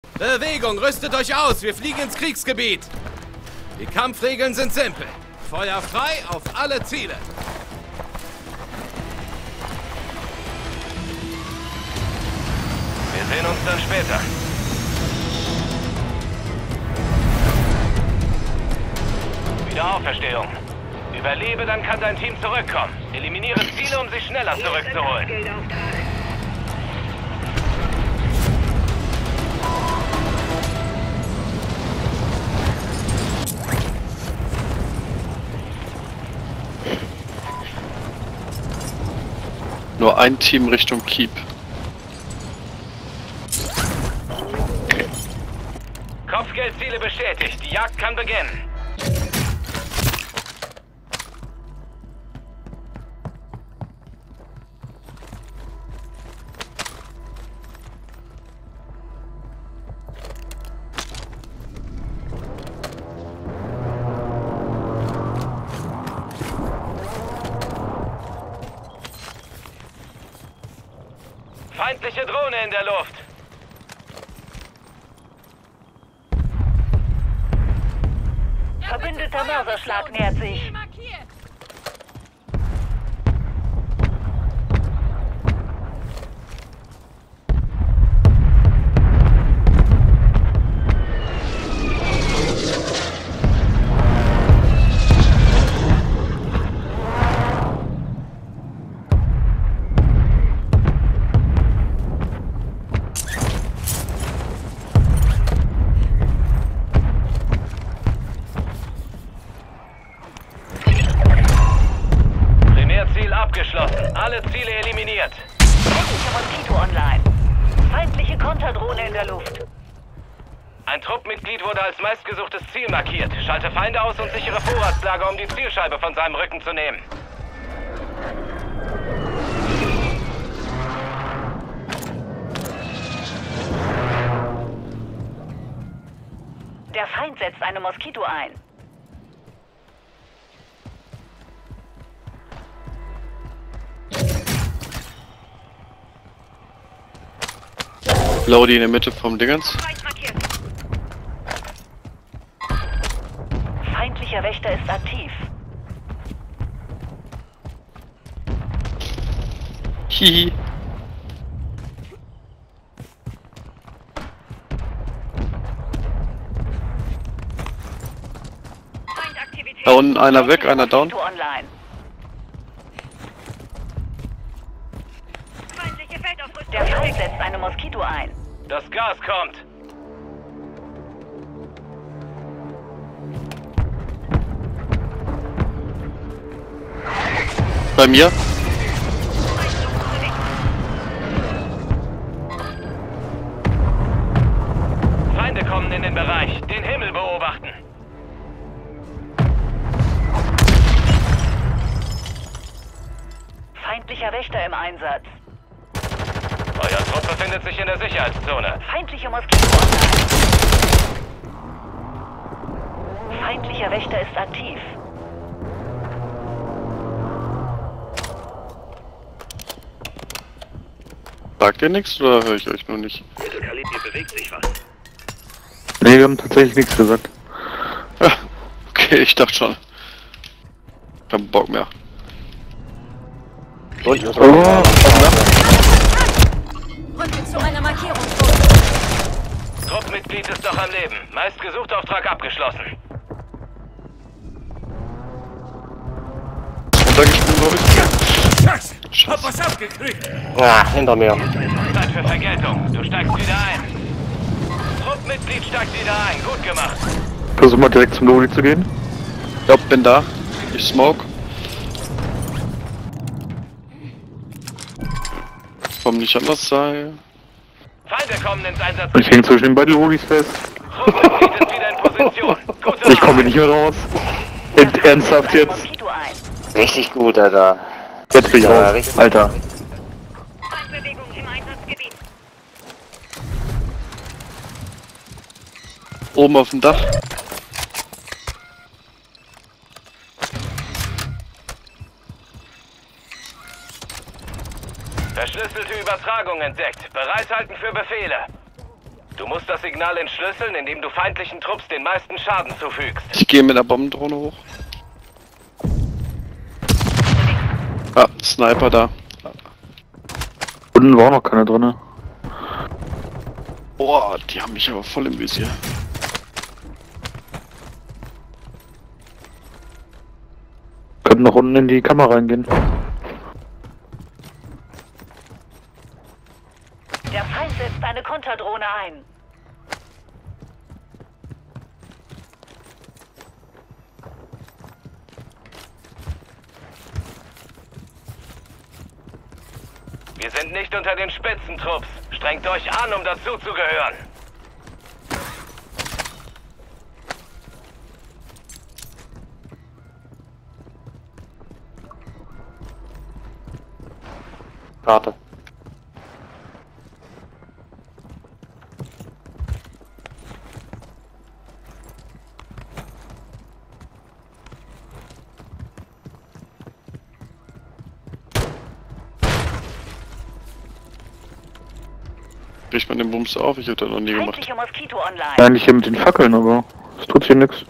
Bewegung, rüstet euch aus, wir fliegen ins Kriegsgebiet. Die Kampfregeln sind simpel. Feuer frei auf alle Ziele. Wir sehen uns dann später. Wiederauferstehung. Überlebe, dann kann dein Team zurückkommen. Eliminiere Ziele, um sie schneller zurückzuholen. Nur ein Team Richtung Keep. Kopfgeldziele bestätigt. Die Jagd kann beginnen. Feindliche Drohne in der Luft. Verbündeter Mörserschlag nähert sich. Ziel abgeschlossen. Alle Ziele eliminiert. Feindliche Moskito online. Feindliche Konterdrohne in der Luft. Ein Truppmitglied wurde als meistgesuchtes Ziel markiert. Schalte Feinde aus und sichere Vorratslager, um die Zielscheibe von seinem Rücken zu nehmen. Der Feind setzt eine Moskito ein. Laudi in der Mitte vom Dingens. Feindlicher Wächter ist aktiv. Hihi. Da unten einer weg, einer down. Moskito online. Der Feind setzt eine Moskito ein. Das Gas kommt. Bei mir. Feinde kommen in den Bereich. Den Himmel beobachten. Feindlicher Wächter im Einsatz. Euer Trupp befindet sich in der Sicherheitszone. Feindliche Moskito online. Feindlicher Wächter ist aktiv. Sagt ihr nichts oder höre ich euch nur nicht? Kaliber bewegt sich was. Nee, wir haben tatsächlich nichts gesagt. Ja, okay, ich dachte schon. Kein Bock mehr. Oh, Rücke zu einer Markierung. Truppmitglied ist noch am Leben. Meistgesuchter Auftrag abgeschlossen. Runtergesprungen, glaube ich. Scheiße, hab was abgekriegt. ah, hinter mir. Zeit für Vergeltung. Du steigst wieder ein. Truppmitglied steigt wieder ein. Gut gemacht. Versuch mal direkt zum Lodi zu gehen. Ja, bin da. Ich smoke. Komm nicht an das Seil. Feinde kommen ins Einsatz. Ich häng zwischen den beiden Lodis fest. Truppmitglied ist wieder in Position. Gute Ich komme Arbeit. nicht mehr raus. Ernsthaft Eine jetzt? Moskito ein. Richtig gut, Alter. Jetzt bin ich Ja, raus. richtig. Alter. Feindbewegung im Einsatzgebiet. Oben auf dem Dach. Verschlüsselte Übertragung entdeckt. Bereithalten für Befehle. Du musst das Signal entschlüsseln, indem du feindlichen Trupps den meisten Schaden zufügst. Ich gehe mit der Bombendrohne hoch. Ah, Sniper da. Unten war auch noch keiner drin. Boah, die haben mich aber voll im Visier. Könnten noch unten in die Kamera reingehen. Der Feind setzt eine Konterdrohne ein. Wir sind nicht unter den Spitzentrupps. Strengt euch an, um dazuzugehören. Karte. Kriegt man den Bums auf? Ich hab das noch nie gemacht. Feindliche Moskito online. Ja, eigentlich hier mit den Fackeln, aber es tut hier nichts.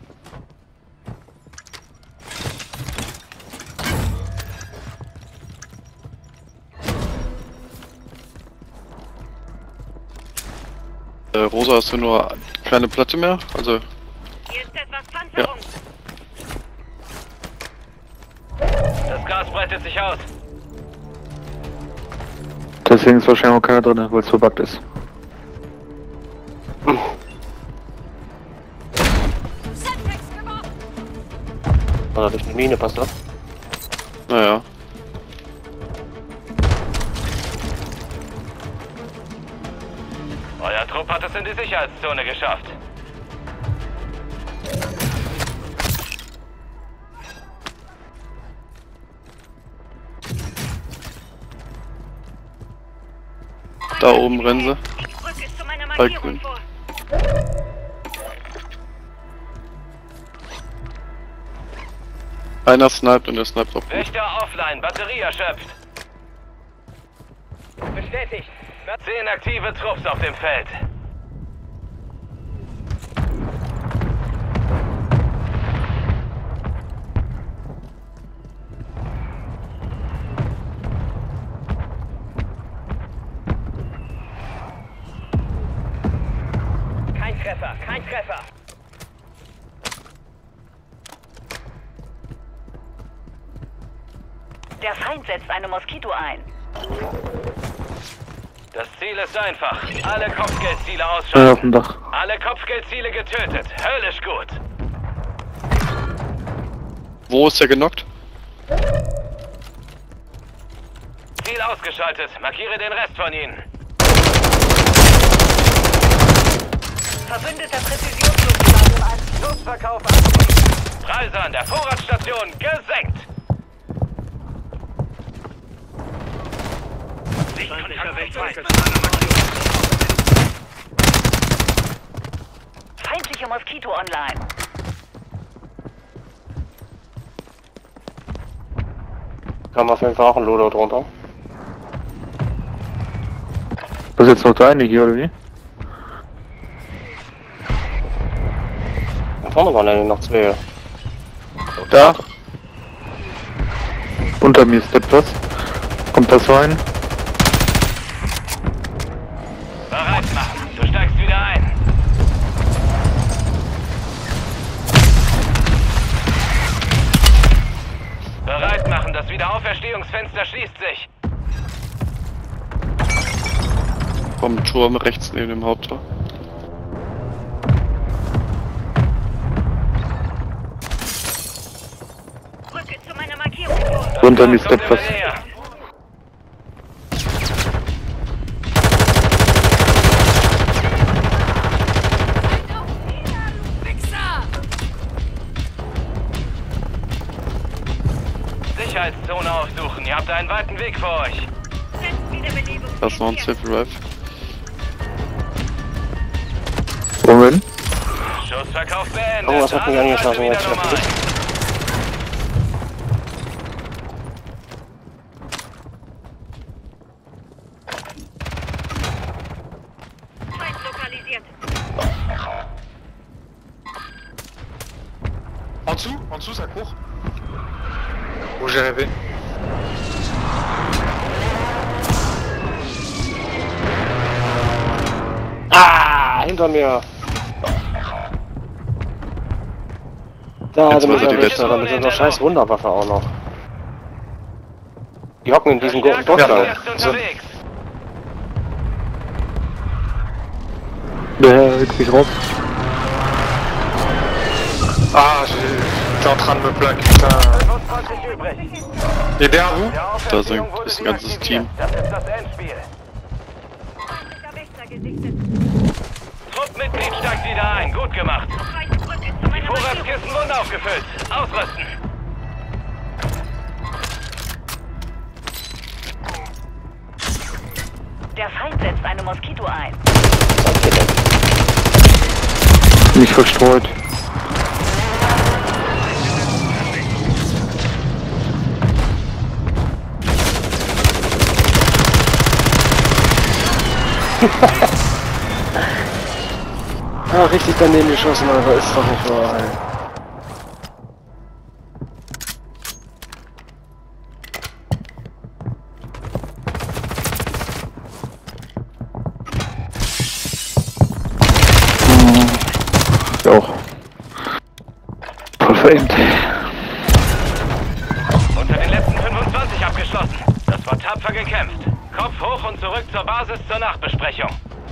Rosa, hast du nur keine Platte mehr? Also, Hier ist etwas Panzerung. Das Gas breitet sich aus. Deswegen ist wahrscheinlich auch keiner drin, weil es verbuggt ist. Sentrex gemacht. War da durch eine Mine, passt das? naja. Euer Trupp hat es in die Sicherheitszone geschafft. Da oben rennen sie. Ich rücke zu meiner Bei Markierung grün. vor. Einer sniped und der sniped auch gut. Wächter offline, Batterie erschöpft. Bestätigt. 10 aktive Trupps auf dem Feld. Kein Treffer, kein Treffer. Der Feind setzt eine Moskito ein. Das Ziel ist einfach. Alle Kopfgeldziele Ja, auf ausschalten. dem Dach. Alle Kopfgeldziele getötet. Höllisch gut. Wo ist der genockt? Ziel ausgeschaltet. Markiere den Rest von ihnen. Verbündeter Präzisionsluftwaffe im Einsatz. Schussverkauf abschließen. Preise an der Vorratsstation gesenkt. Feindliche Moskito online. Kam auf jeden Fall auch ein Loadout runter. Das ist jetzt noch deine hier, oder wie? Da vorne waren ja noch zwei. Da. Unter mir ist etwas. Kommt das rein? Bereit machen. Du steigst wieder ein. Bereit machen. Das Wiederauferstehungsfenster schließt sich. Vom Turm rechts neben dem Haupttor. Rücke zu meiner Markierung vor. Das Unter mir Gas ist kommt etwas. immer näher. Sicherheitszone aufsuchen. Ihr habt einen weiten Weg vor euch. Wiederbelebung. Da ist noch ein Safe Revive. Moment. Schussverkauf beendet. Oh, was hat mich Alles angeschossen wieder jetzt? normal. Feind dessous, ça court. Où j'ai rêvé. Ah, hinter mir. Da hat er mich erwischt, mit so einer scheiß Wunderwaffe auch noch. Die hocken in diesem Dorfgang. So. Krieg raus. Ah, j'étais en train de me plaquer, putain. Il est derrière vous? Da ist ein ganzes Team. Das ist das Endspiel. Truppmitglied steigt wieder ein. Gut gemacht. Die Vorratskisten wurden aufgefüllt. Ausrüsten. Der Feind setzt eine Moskito ein. Nicht verstreut. Ah, richtig daneben geschossen, Alter. Ist doch nicht wahr, ey. Auch. Verfängt. Unter den letzten 25 abgeschlossen. Das war tapfer gekämpft. Kopf hoch und zurück zur Basis zur Nachbesprechung.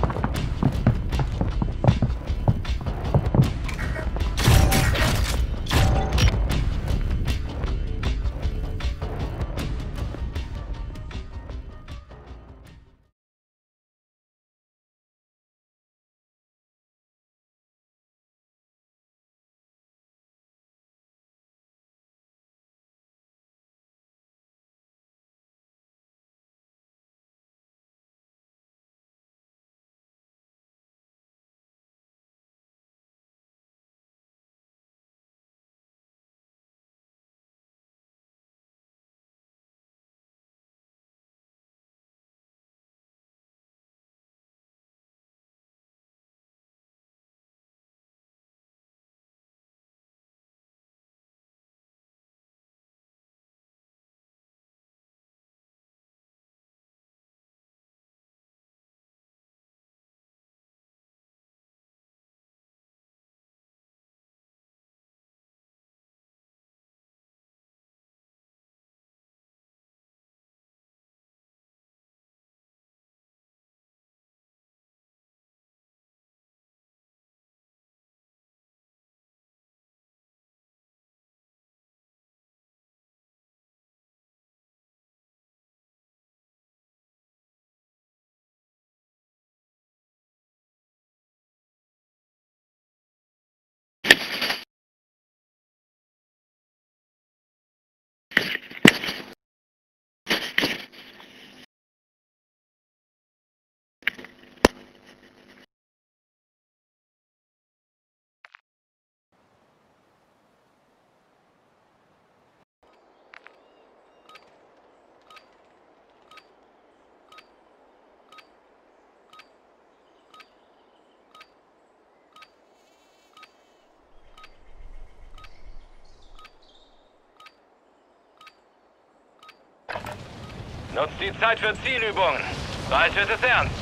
Nutzt die Zeit für Zielübungen. Bald wird es ernst.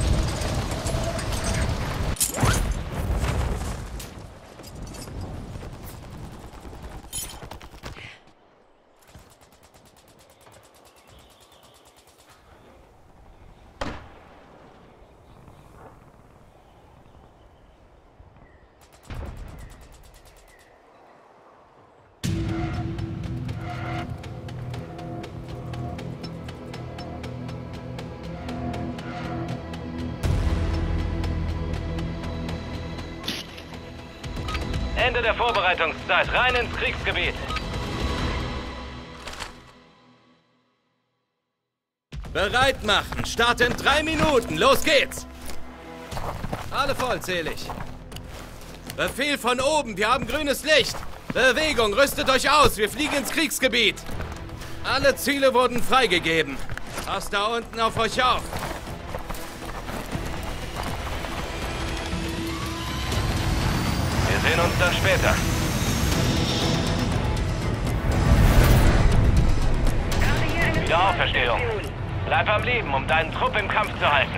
Ende der Vorbereitungszeit. Rein ins Kriegsgebiet. Bereit machen. Start in 3 Minuten. Los geht's. Alle vollzählig. Befehl von oben. Wir haben grünes Licht. Bewegung. Rüstet euch aus. Wir fliegen ins Kriegsgebiet. Alle Ziele wurden freigegeben. Passt da unten auf euch auf. Wir sehen uns dann später. Wiederauferstehung. Bleib am Leben, um deinen Trupp im Kampf zu halten.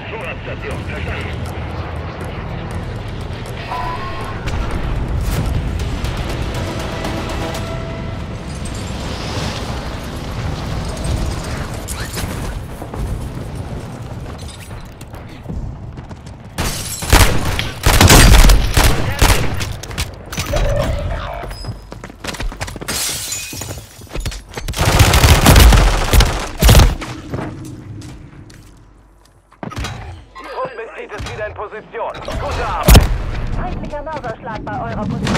Truppmitglied ist wieder in Position. Gute Arbeit. Feindlicher Mörserschlag bei eurer Position.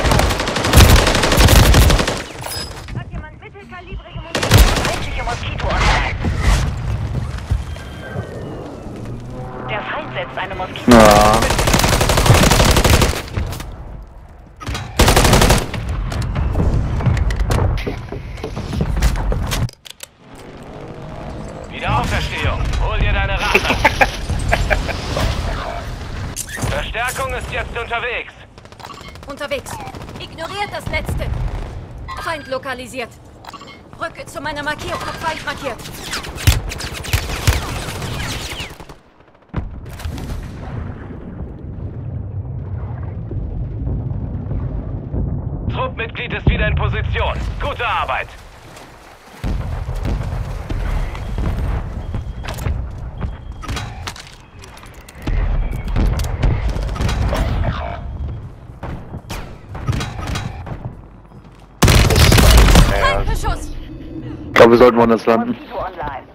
Hat jemand mittelkalibrige Munition? Feindliche Moskito online. Der Feind setzt eine Moskito. Ja. Wiederauferstehung. Hol dir deine Rache. Verstärkung ist jetzt unterwegs. Unterwegs. Ignoriert das Letzte. Feind lokalisiert. Rücke zu meiner Markierung. Hab Feind markiert. Truppmitglied ist wieder in Position. Gute Arbeit. Feindbeschuss. Ich glaube, wir sollten woanders landen. Moskito online.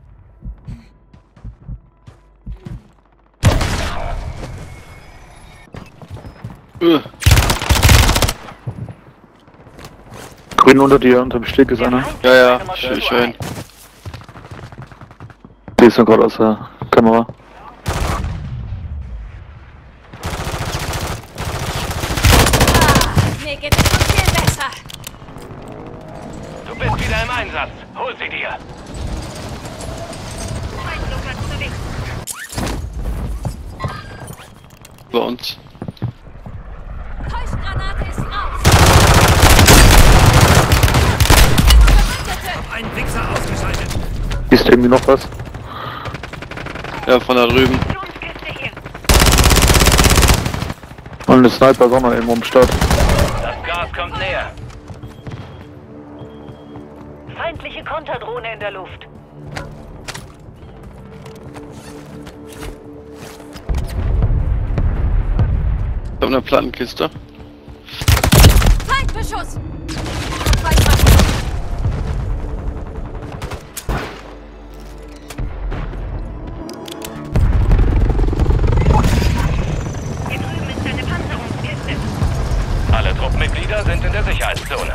Grün unter dir, unterm Steg ist Der einer. Feind Ja, setzt ja, eine Moskito ich höre ihn. ein. Die ist noch gerade aus der Kamera. Mir geht es schon viel besser. Du bist wieder im Einsatz. Hol sie dir. Feind lokal unterwegs. Bei uns. Täuschgranate ist raus. Verbündete. Ein Wichser ausgeschaltet. Ist irgendwie noch was? Ja, von da drüben. Munitionskiste hier. Und eine Sniper ist auch noch irgendwo am Start. Das Gas kommt näher. Feindliche Konterdrohne in der Luft. Ich hab eine Plattenkiste. Feindbeschuss. Hab Feind markiert. Hier drüben ist eine Panzerungskiste. Alle Truppmitglieder sind in der Sicherheitszone.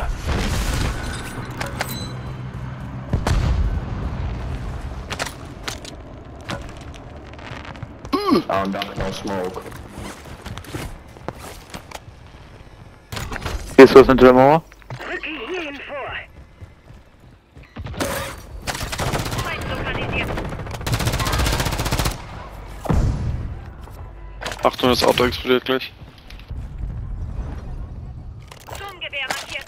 Hier ist was hinter der Mauer. Rücken hierhin vor. Feind lokalisiert. Achtung, das Auto explodiert gleich. Sturmgewehr markiert.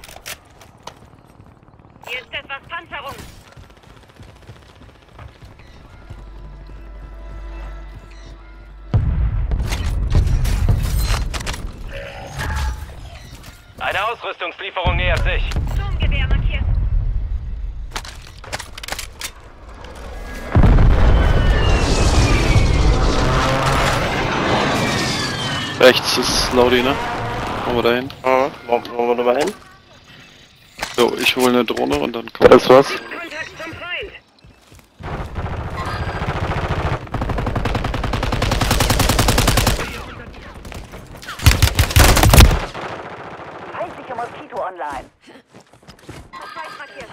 Hier ist etwas Panzerung. Eine Ausrüstungslieferung nähert sich. Sturmgewehr markiert. Rechts ist Laudi, ne? Kommen wir da hin? Wollen wir nochmal hin? So, ich hole eine Drohne und dann Da kommen wir. ist was. Kontakt zum Feind. Feindliche Moskito online. Hab Feind markiert.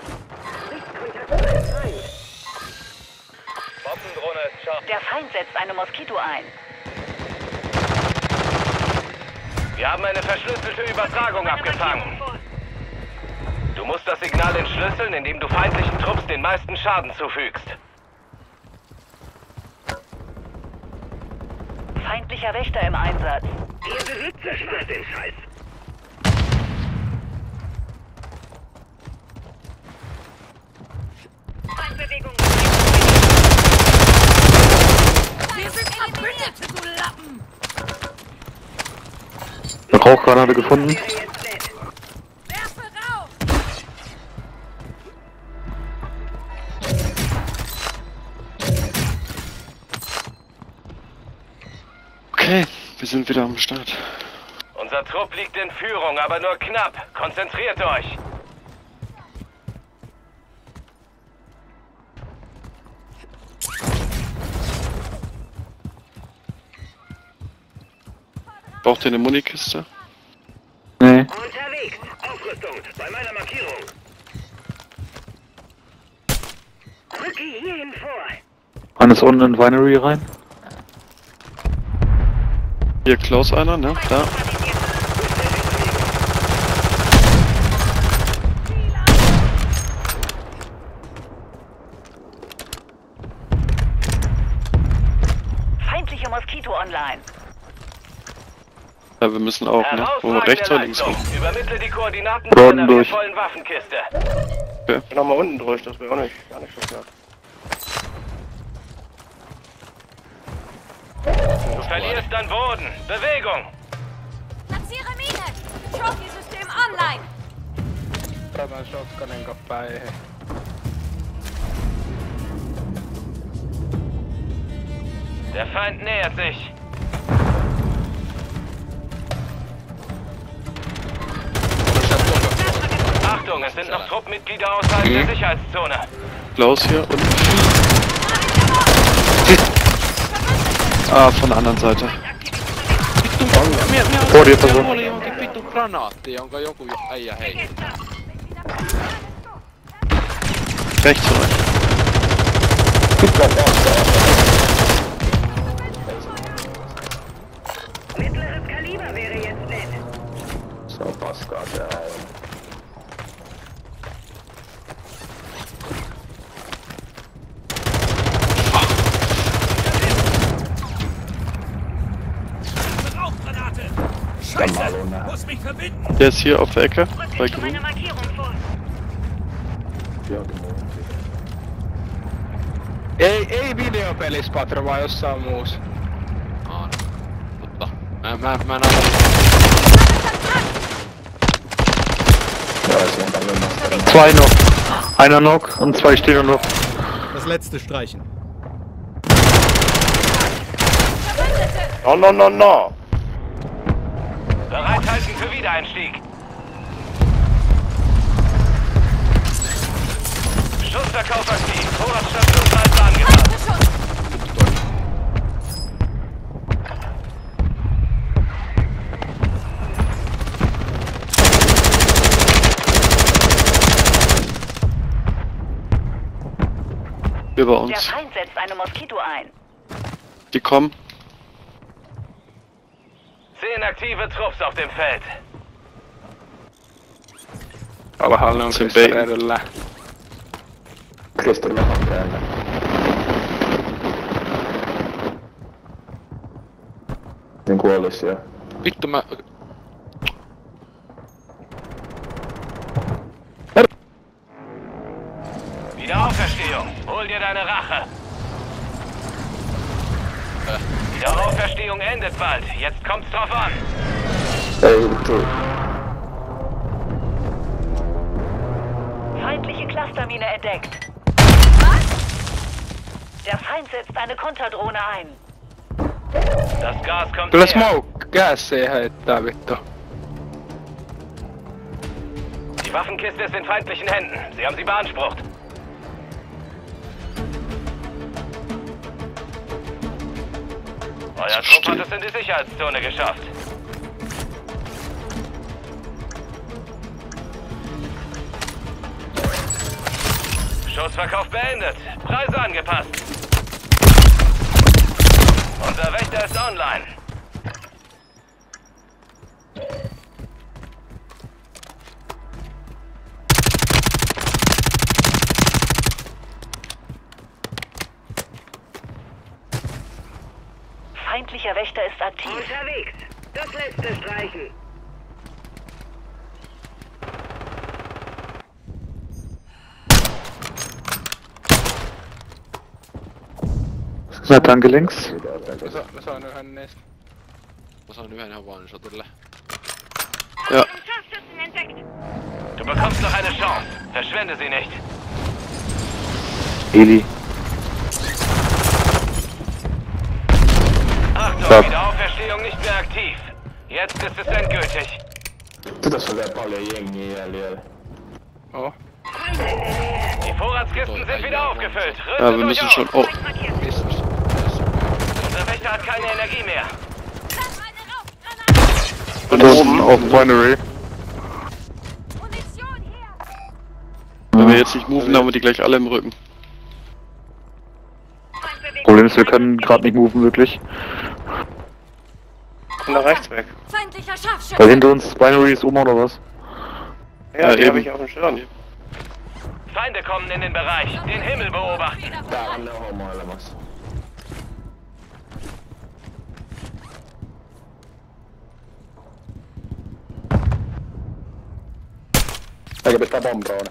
Bombendrohne ist scharf. Der Feind setzt eine Moskito ein. Wir haben eine verschlüsselte Übertragung abgefangen. Du musst das Signal entschlüsseln, indem du feindlichen Trupps den meisten Schaden zufügst. Feindlicher Wächter im Einsatz. Ihr Besitzer schmeißt den Scheiß. Feindbewegung. Rauchgranate gefunden. Werfe Rauch! Okay, wir sind wieder am Start. Unser Trupp liegt in Führung, aber nur knapp. Konzentriert euch. Braucht ihr eine Munikiste? Nee. Unterwegs. Aufrüstung. Bei meiner Markierung. Rücke hierhin vor. Eines unten in Winery rein. Hier Klaus einer, ne? Da. Feindliche Moskito online. Ja, wir müssen auch, ne? Wo rechts oder links rum? Übermittle die Koordinaten Oder zu unten einer durch. wertvollen Waffenkiste. Nochmal unten durch, das wäre auch nicht, gar nicht verkehrt. Du verlierst an Boden. Bewegung. Platziere Mine! Trophy-System online! Otetaan shotgunin päihin. Der Feind nähert sich. Achtung, es sind noch Truppmitglieder außerhalb der Sicherheitszone. Klaus hier und... Ah, von der anderen Seite. Vor dir Person. Oli johonkin vittu granaatti, jonka joku äijä heittää. Rechts von euch. Mittleres Kaliber wäre jetzt nett. So paskaa täällä. Der ist hier auf der Ecke. Bei Zu meiner Grün. Markierung vor. Ei videopelispatra vaan jossain muussa. Mutta mä en aina... Zwei noch. Einer noch und zwei stehen noch. Das letzte streichen. No, no, no, no! Bereithalten für Wiedereinstieg. Schussverkauf aktiv. Vorratsstation angepasst. Über Der uns. Feind setzt eine Moskito ein. Die kommen. 10 aktive Trupps auf dem Feld. Alhaalla on Sen Krister bait. edellä. Krister on täällä. Niin kuollis jo. Vittu mä... Wiederauferstehung. Hol dir deine Rache. Wiederauferstehung endet bald. Jetzt kommt's drauf an. Ei vittu. Feindliche Clustermine entdeckt. Der Feind setzt eine Konterdrohne ein. Das Gas kommt Kyllä näher. smoke gasia heittää vittu. Die Waffenkiste ist in feindlichen Händen. Sie haben sie beansprucht. Euer Trupp hat es in die Sicherheitszone geschafft. Schussverkauf beendet. Preise angepasst. Unser Wächter ist online. Feindlicher Wächter ist aktiv. Unterwegs. Das letzte streichen. Seid links. Mä sain yhden niistä. Mä sain yhden ihan one shotille. Ja. Scharfschützen entdeckt. Du bekommst noch eine Chance. Verschwende sie nicht. Eli. Achtung, Stop. Wiederauferstehung nicht mehr aktiv. Jetzt ist es endgültig. Tässä on vielä paljon jengiä jäljellä. Oh. Die Vorratskisten sind wieder aufgefüllt. Ja, Rüstet wir euch müssen auf. schon. Oh, Unser Wächter hat keine Energie mehr. Und oben auf Binary. Munition her! wenn wir jetzt nicht moven, haben wir die gleich alle im Rücken. Problem ist, wir können gerade nicht moven, wirklich. Und nach rechts weg. Feindlicher Weil Scharfschütze! hinter uns Binary ist oben oder was? Ja, die eben. habe ich auf dem Schirm. Feinde kommen in den Bereich. Den Himmel beobachten. Täällä on ne homoilemassa. Eikä pitää bombdrone.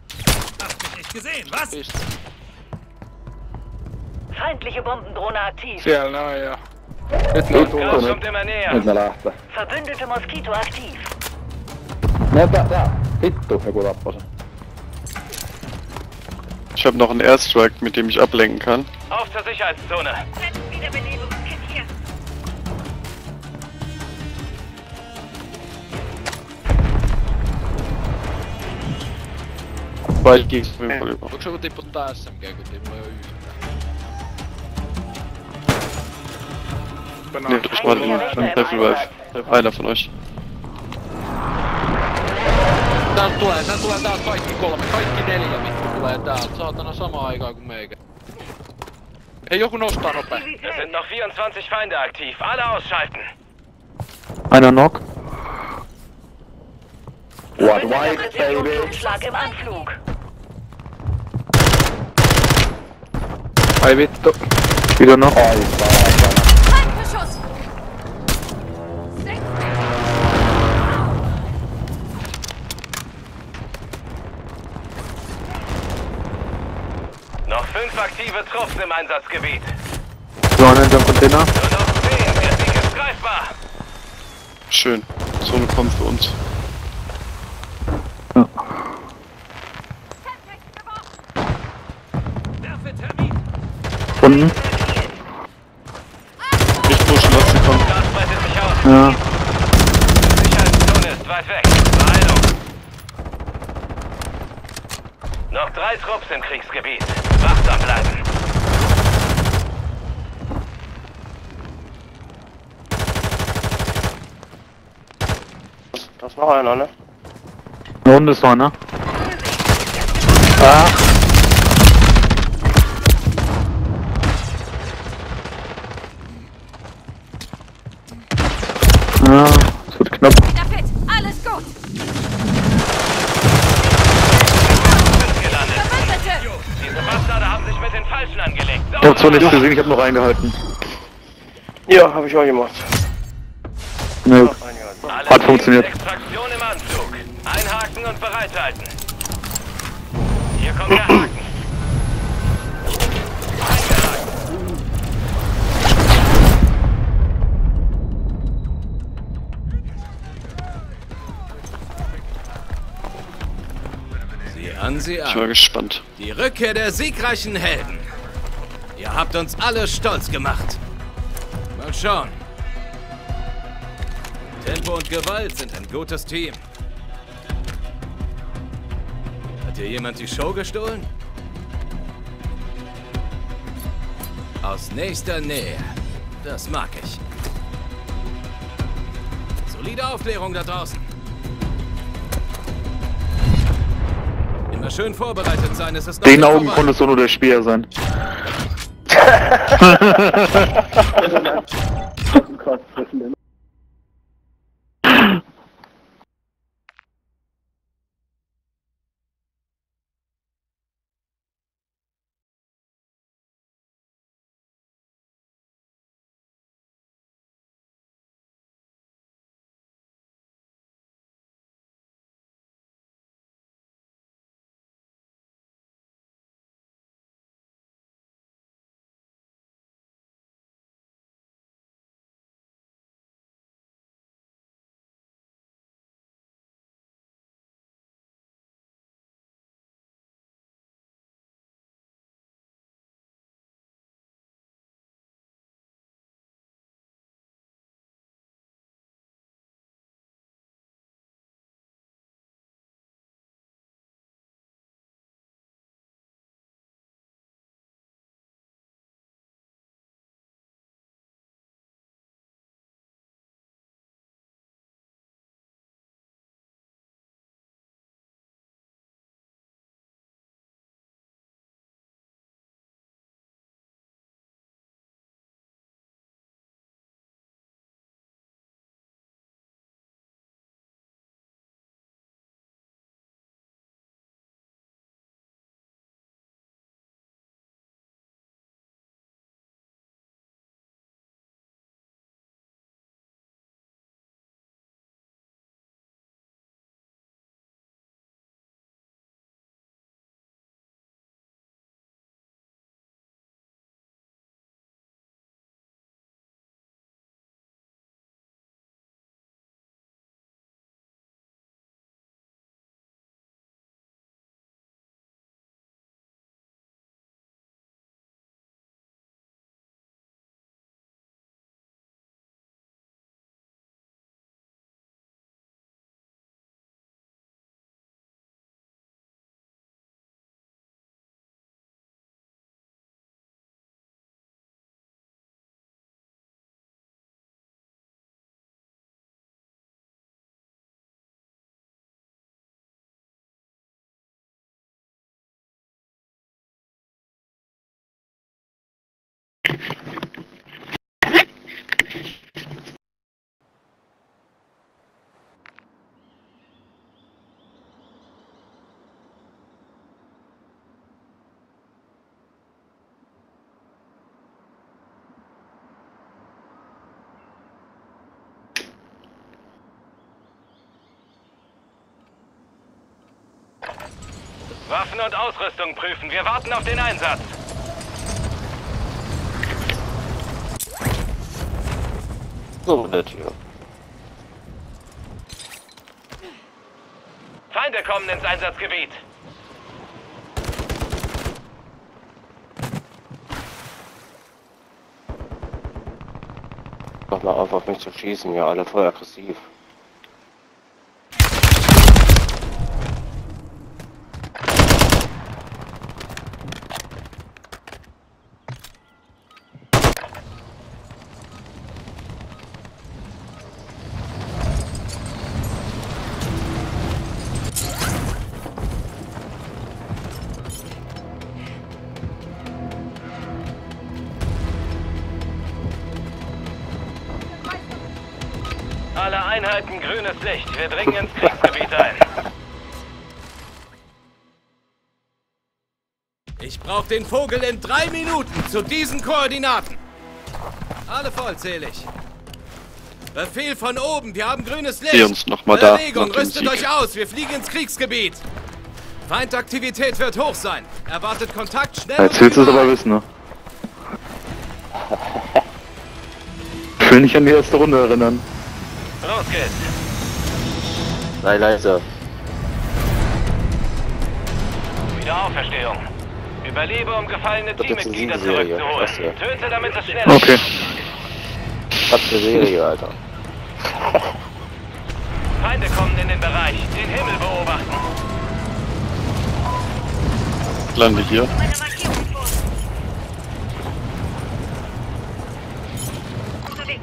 Feindliche Bombendrohne aktiv. Siellä on ja... Nyt ne on Gas tullut. kommt immer näher. Nyt ne lähtee. Verbündete Moskito aktiv. Ne tää. Vittu, joku tappoi sen. Ich habe noch einen Airstrike, mit dem ich ablenken kann. Auf zur Sicherheitszone. Wiederbelebungskit hier. Weil ich gegen den Fall über. Onko se joku tiputtaa SMG, kun ei mulla oo yhtään? Nehmt euch mal den Rifle Revive. Einer von euch. Täältä tulee täältä kaikki kolme, kaikki neljä vittu tulee täältä. Saatana samaan aikaan kuin meikä. Ei joku nostaa nopea. Es sind noch 24 Feinde aktiv. Alle ausschalten. Einer knock. What Verbündeter white, baby? Präzisionsschlag im Anflug. Ei vittu. Wieder noch. Ai saatana. Feindbeschuss! Noch 5 aktive Trupps im Einsatzgebiet. So, einer hinterm Container. Nur noch 10. Der Sieg ist greifbar. Schön. Zone kommt für uns. Ja. Unten. Nicht pushen, lass sie kommen. Gas breitet sich aus. Ja. Die Sicherheitszone ist weit weg. Beeilung. Noch 3 Trupps im Kriegsgebiet. Wachsam bleiben. Da ist noch einer, ne? Da unten ist noch einer. Ah. Ja, es wird knapp. Der Fit! Alles gut! Gelandet. Verbündete! Diese Bastarde haben sich mit den Falschen angelegt. Ich hab zwar nichts gesehen, ich hab noch reingehalten. Ja, habe ich auch gemacht. Ne, Alle hat funktioniert. Extraktion im Anflug. Einhaken und bereithalten. Hier kommt der Haken. Eingehakt. Sieh Ich war an. gespannt. Die Rückkehr der siegreichen Helden. Ihr habt uns alle stolz gemacht. Mal schauen. Tempo und Gewalt sind ein gutes Team. Hat dir jemand die Show gestohlen? Aus nächster Nähe. Das mag ich. Solide Aufklärung da draußen. Immer schön vorbereitet sein, es ist noch Den nicht Augen vorbei. konntest du nur der Speer sein. Waffen und Ausrüstung prüfen. Wir warten auf den Einsatz. So, der Tür. Feinde kommen ins Einsatzgebiet. Mach mal auf mich zu schießen, ja, alle voll aggressiv. Alle Einheiten grünes Licht. Wir dringen ins Kriegsgebiet ein. Ich brauche den Vogel in 3 Minuten zu diesen Koordinaten. Alle vollzählig. Befehl von oben, wir haben grünes Licht. Seh uns noch mal da, Bewegung, nach dem rüstet Sieg. euch aus, wir fliegen ins Kriegsgebiet. Feindaktivität wird hoch sein. Erwartet Kontakt schnell. Jetzt willst du es aber wissen, ne? Ich will nicht an die erste Runde erinnern. Los geht's. Sei leise. Wiederauferstehung. Überlebe, um gefallene Das ist jetzt eine Teammitglieder Serie, zurückzuholen. was hier? Töte, damit es schneller Okay. Was für Serie, Alter. Feinde kommen in den Bereich. Den Himmel beobachten. Lande hier. Meine Markierung vor. Unterwegs.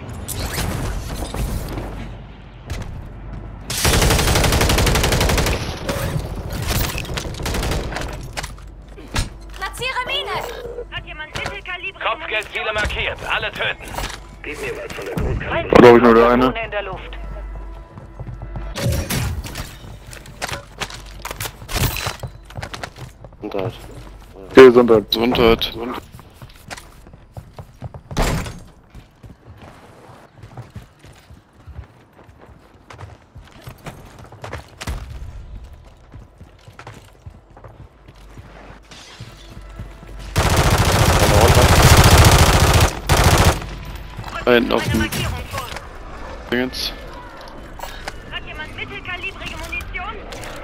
Platziere Mine! Hat jemand mittelkalibrige Kopfgeldziele markiert. Alle töten. Glaube ich nur der eine. Konterdrohne in der Luft. Gesundheit. Gesundheit. Gesundheit. Einen auf Meine dem Markierung vor. Dingens. Hat jemand mittelkalibrige Munition?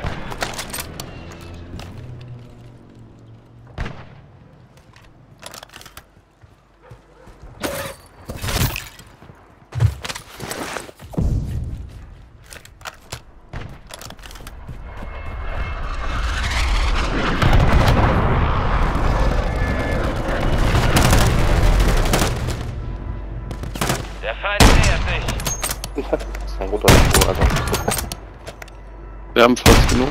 Der Feind nähert sich. Das ist ein guter Schuh, Alter. Wir haben fast genug.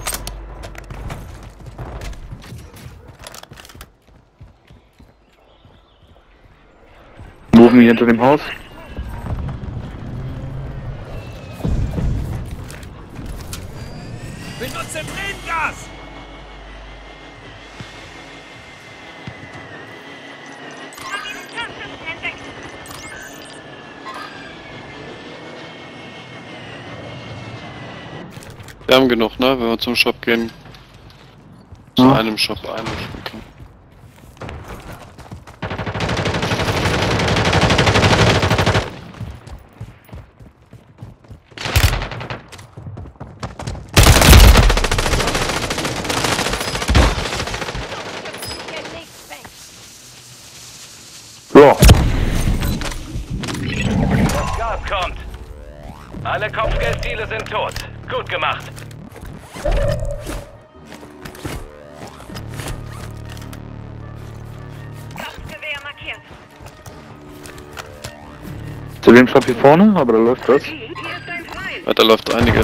Moven hier hinter dem Haus. Benutze Tränengas! Hat diesen Scharfschützen entdeckt. Wir haben genug, ne? Wenn wir zum Shop gehen. Zu Ja. einem Shop einmischen können. Ja. Gas kommt. Alle Kopfgeldziele sind tot. Gut gemacht. Kraftgewehr markiert. Zu dem Shop hier vorne, aber da läuft was. Hier ist ein Feind. Ja, da läuft einiges.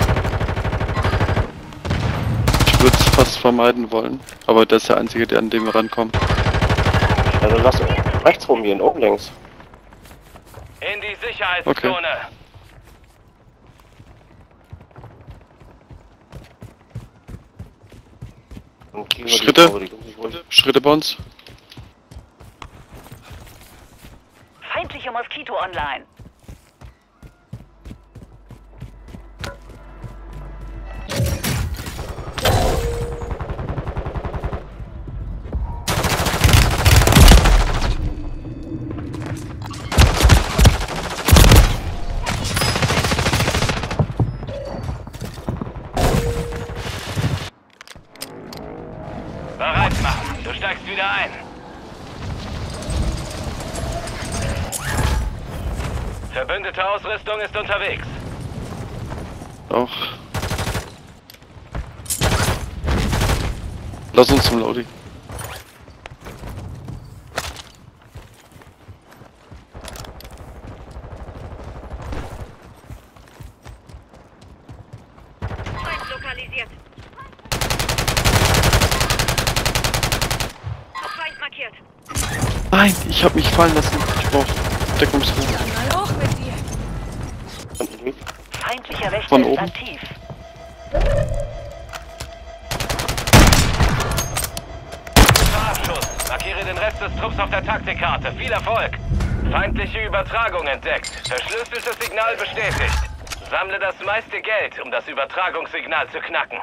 Ich würde es fast vermeiden wollen, aber das ist der einzige, der an dem wir rankommen. Also lass rechts rumgehen, oben links. In die Sicherheitszone. Und kriegen wir die Schritte. Kurve, die Kurve. Schritte bei uns. Feindliche Moskito online. wieder ein. Verbündete Ausrüstung ist unterwegs. Auch. Lass uns zum Lodi. Feind lokalisiert. Feind markiert. Nein, ich hab mich fallen lassen. Ich brauch Deckungsraum. Mal hoch mit dir. Feindlicher Wächter Von ist oben. aktiv. Abschuss. Markiere den Rest des Trupps auf der Taktikkarte. Viel Erfolg. Feindliche Übertragung entdeckt. Verschlüsseltes Signal bestätigt. Sammle das meiste Geld, um das Übertragungssignal zu knacken.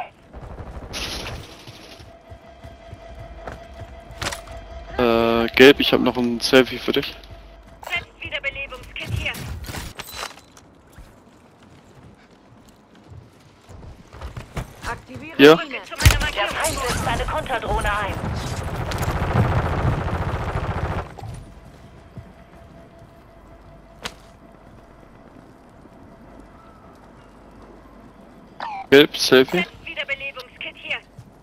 Gelb, ich habe noch ein Selfie für dich. Selbstwiederbelebungskit hier. Aktiviere Ja. Schiene. Zu meiner Der Markierung Feind vor. setzt eine Konterdrohne ein. Gelb, Selfie. Selbstwiederbelebungskit hier.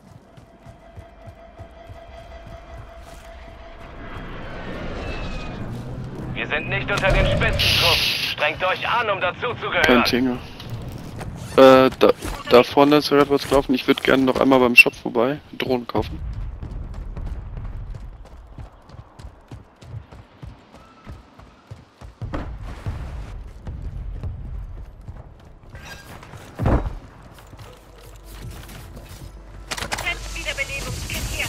Wir sind nicht unter den Spitzentrupps. Strengt euch an, um dazuzugehören. Kein Thema. Da vorne ist gerade was gelaufen. Ich würde gerne noch einmal beim Shop vorbei Drohnen kaufen. Selbstwiederbelebungskit hier.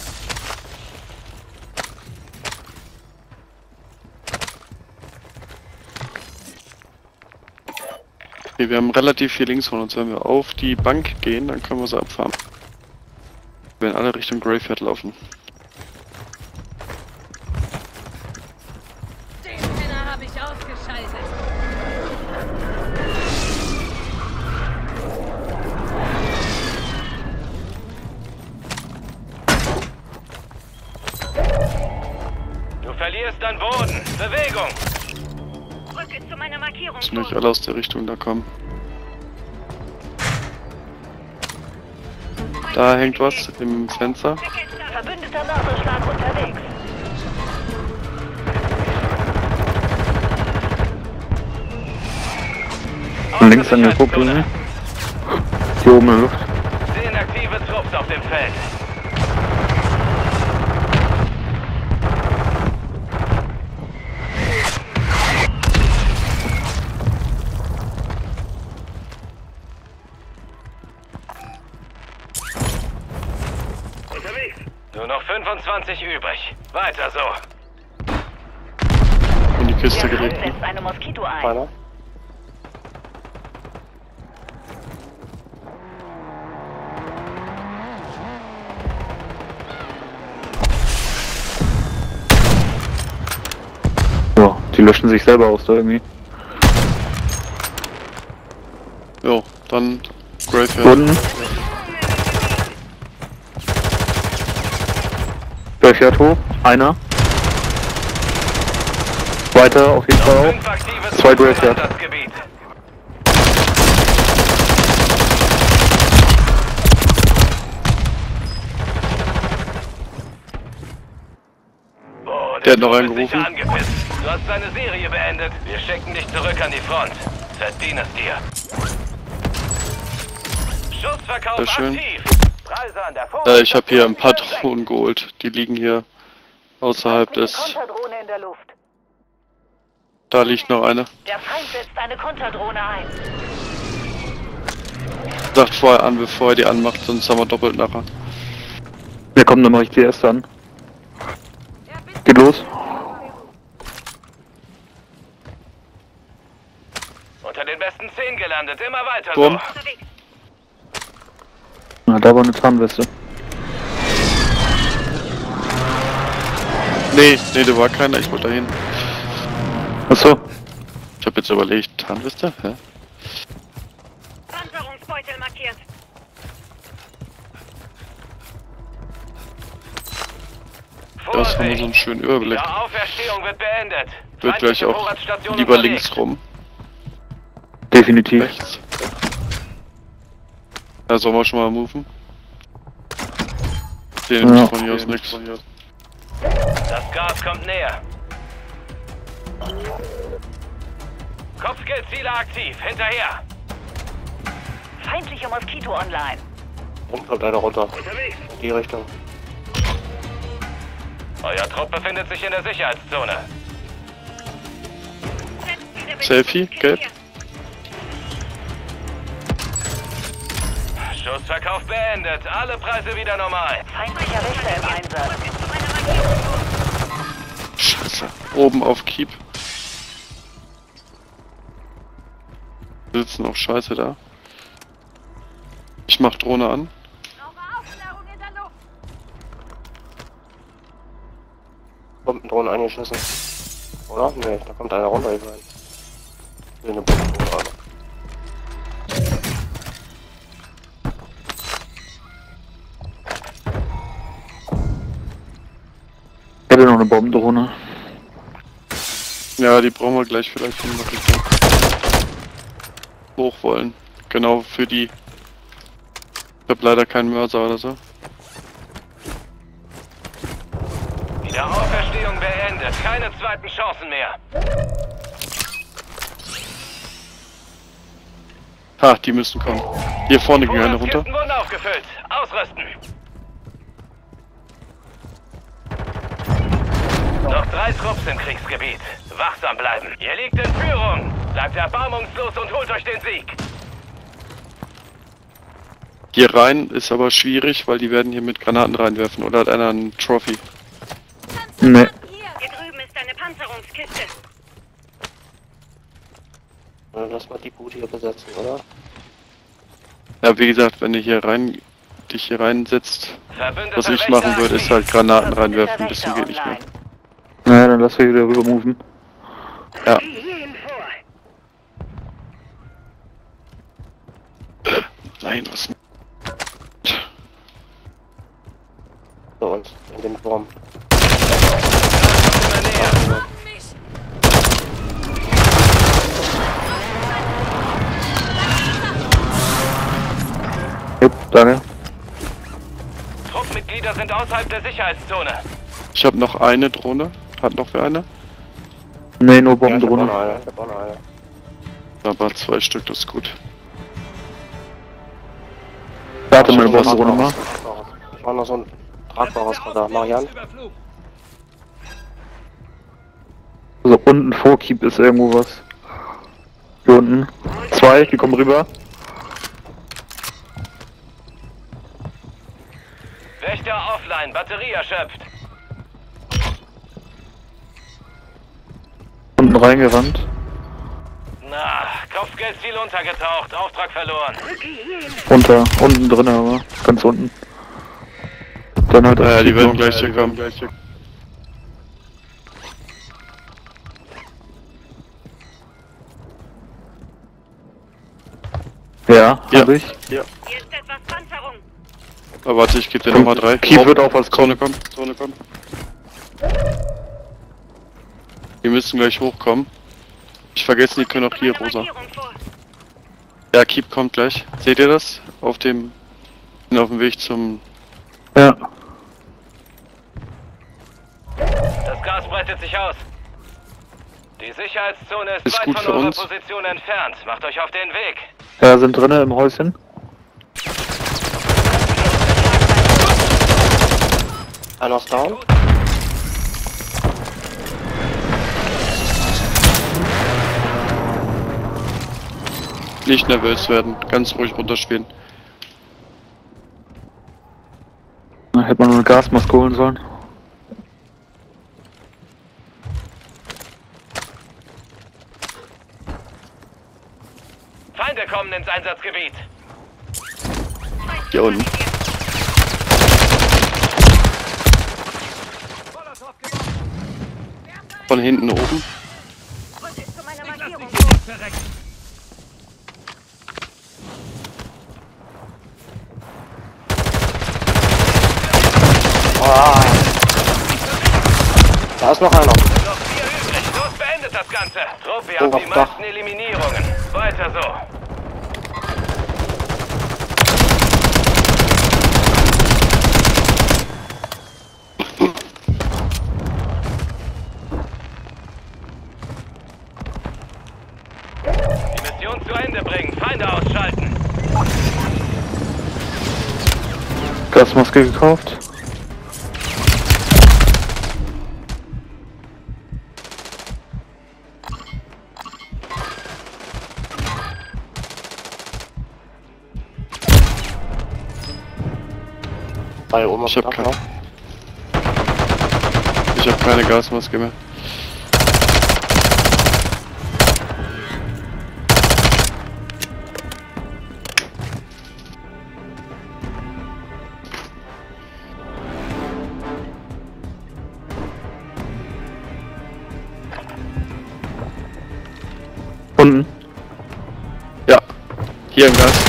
Okay, wir haben relativ viel links von uns. Wenn wir auf die Bank gehen, dann können wir sie abfahren. Wir in alle Richtung Graveyard laufen. Den Penner habe ich ausgeschaltet. Du verlierst an Boden. Bewegung. Rücke zu meiner Markierung Müssen vor. nicht alle aus der Richtung da kommen. Da hängt was im Fenster. Verbündeter Mörserschlag unterwegs. Von links angeguckt, ne? Hier oben in der Luft. 10 aktive Trupps auf dem Feld. Nur noch 25 übrig. Weiter so. In die Der Kiste Feind gelegt. Ne? setzt eine Moskito ein. Einer. Ja, die löschen sich selber aus da irgendwie. Jo, dann Graveyard. Unten. Graveyard hoch. Einer. Weiter auf jeden Fall auch. 5 aktive Zwei Trupps im Graveyard. Einsatzgebiet. Boah, Der hat noch Trupp einen ist sicher gerufen. angepisst. Du hast deine Serie beendet. Wir schicken dich zurück an die Front. Verdien es dir. Schussverkauf Sehr schön. aktiv. Preise an der Ich habe hier ein paar Drohnen geholt. Die liegen hier außerhalb Feindliche des... Konterdrohne in der Luft. Da liegt noch eine. Der Feind setzt eine Konterdrohne ein. Sagt vorher an, bevor er die anmacht, sonst haben wir doppelt nachher. Ja komm, dann mach ich die erste an. Geht los. Unter den besten 10 gelandet. Immer weiter Turm. so. Unterwegs. Na, da war eine Tarnweste. Nee, da war keiner. Ich wollte dahin. Achso. Ich habe jetzt überlegt, Tarnweste? Hä? Panzerungsbeutel markiert. Da aus, haben wir so einen schönen Überblick. Die Auferstehung wird beendet. Wird gleich auch Vorratsstation lieber unterwegs. links rum. Definitiv. Rechts. Da sollen wir schon mal moven. Den Ja. von hier aus nichts. Das Gas kommt näher. Kopfgeldziele aktiv. Hinterher. Feindliche Moskito online. Und kommt einer runter. In die Richtung. Euer Trupp befindet sich in der Sicherheitszone. Selfie, gelb. Schussverkauf beendet. Alle Preise wieder normal. Feindlicher Wächter im Einsatz. Rücke zu meiner Markierung vor. Scheiße. Oben auf Keep. Sitzen auch scheiße da. Ich mach Drohne an. Noch Aufklärung in der Luft. Bombendrohnen eingeschossen. Oder? Nee, da kommt einer runter rein. Will eine Bombendrohne an. Ich hätte noch eine Bombendrohne. Ja, die brauchen wir gleich vielleicht, wenn wir hoch wollen. Genau für die. Ich hab leider keinen Mörser oder so. Die Auferstehung beendet. Keine zweiten Chancen mehr. Ha, die müssen kommen. Hier vorne ging eine runter. Vorratskisten wurden aufgefüllt. Ausrüsten. Noch 3 Trupps im Kriegsgebiet. Wachsam bleiben. Ihr liegt in Führung. Bleibt erbarmungslos und holt euch den Sieg. Hier rein ist aber schwierig, weil die werden hier mit Granaten reinwerfen. Oder hat einer einen Trophy? Nee. Hier drüben ist eine Panzerungskiste. Dann lass mal die Bude hier besetzen, oder? Ja, wie gesagt, wenn du hier rein, dich hier reinsetzt, Verbündeter was ich Wächter machen würde, ist halt Granaten Verbündeter reinwerfen, bis zum Wächter geht nicht mehr. online. Naja, dann lass wir wieder rüber moven. Ja. Nein, was? Bei uns, in dem Turm. immer näher. Jupp, danke. Truppmitglieder sind außerhalb der Sicherheitszone. Ich habe noch eine Drohne. Hat noch wer eine? Nee, nur Ja, ich hab auch noch Bombendrohne. eine. Ich hab auch noch eine. Aber 2 Stück, das ist gut. Warte meine Bombendrohne mal. Ich mach noch so ein tragbares Radar. Marian? So, unten vor Keep ist irgendwo was. Hier unten. 2, die kommen rüber. Wächter offline. Batterie erschöpft. Unten reingerannt. Na, Kopfgeldziel untergetaucht. Auftrag verloren. Unter, unten drin aber. Ganz unten. Dann halt Ja, die Keep werden noch. gleich hier kommen. Ja, Ja. hab ich. Hier ist etwas Panzerung. Aber warte, ich gebe dir nochmal 3. Keep wird auch was Zone kommen, Zone kommen. Die müssen gleich hochkommen. Ich vergesse, die können auch hier Zu meiner rosa. Markierung vor. Ja, Keep kommt gleich. Seht ihr das? Auf dem Weg zum... Ja. Das Gas breitet sich aus. Die Sicherheitszone ist, Ist weit gut von für eurer uns. Position entfernt. Macht euch auf den Weg. Ja, sind drinnen im Häuschen. Einer ist down. Nicht nervös werden, ganz ruhig runterspielen. Da hätte man nur eine Gasmaske holen sollen. Feinde kommen ins Einsatzgebiet. Hier unten. Von hinten oben. Rücke zu meiner Markierung vor. Da ist noch einer. Noch 4 übrig. Los, beendet das Ganze. Trupp, ihr habt die meisten Eliminierungen. Weiter so. Die Mission zu Ende bringen. Feinde ausschalten. Gasmaske gekauft. Bei oben Ich hab keine Gasmaske mehr. Unten. Ja, hier im Gas.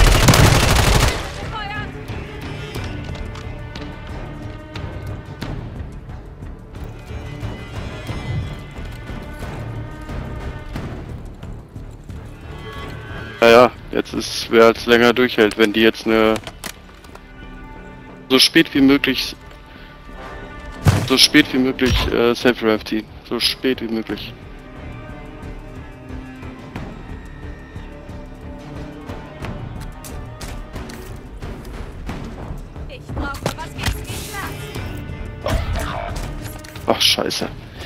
Naja, jetzt ist, wer als länger durchhält, wenn die jetzt eine so spät wie möglich Self-Revive ziehen. So spät wie möglich. Ich brauche was gegen den Platz. Ach, scheiße.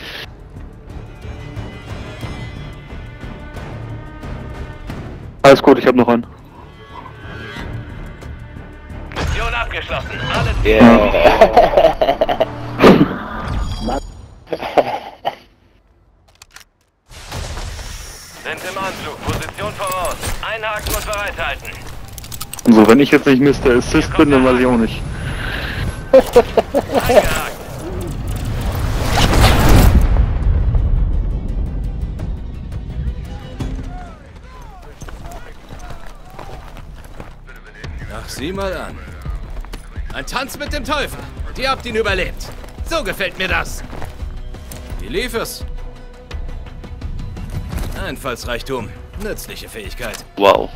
Alles gut, ich hab noch einen. Mission abgeschlossen. Alles Sind im Anflug. Position voraus. Einhaken und bereithalten. Also wenn ich jetzt nicht Mr. Assist bin, dann weiß ich auch nicht. Eingehakt. Ach, sieh mal an. Ein Tanz mit dem Teufel. Und ihr habt ihn überlebt. So gefällt mir das. Wie lief es? Einfallsreichtum. Nützliche Fähigkeit. Wow.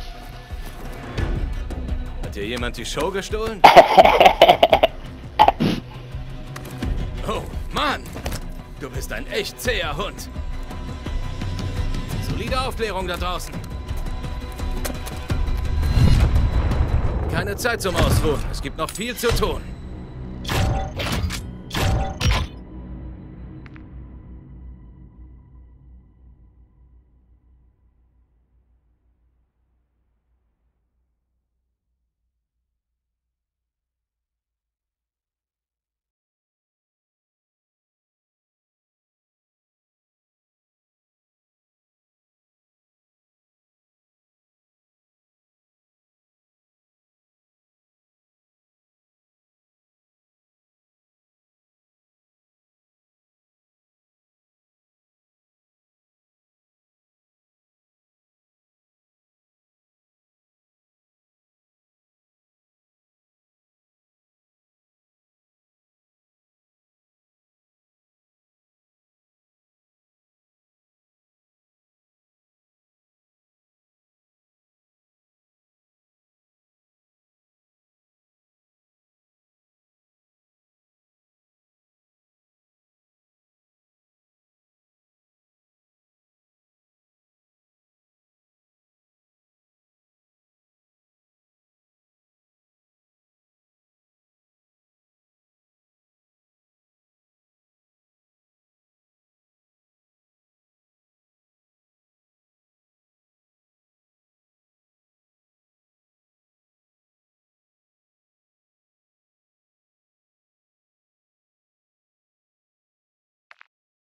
Hat dir jemand die Show gestohlen? Oh, Mann! Du bist ein echt zäher Hund. Solide Aufklärung da draußen. Keine Zeit zum Ausruhen. Es gibt noch viel zu tun.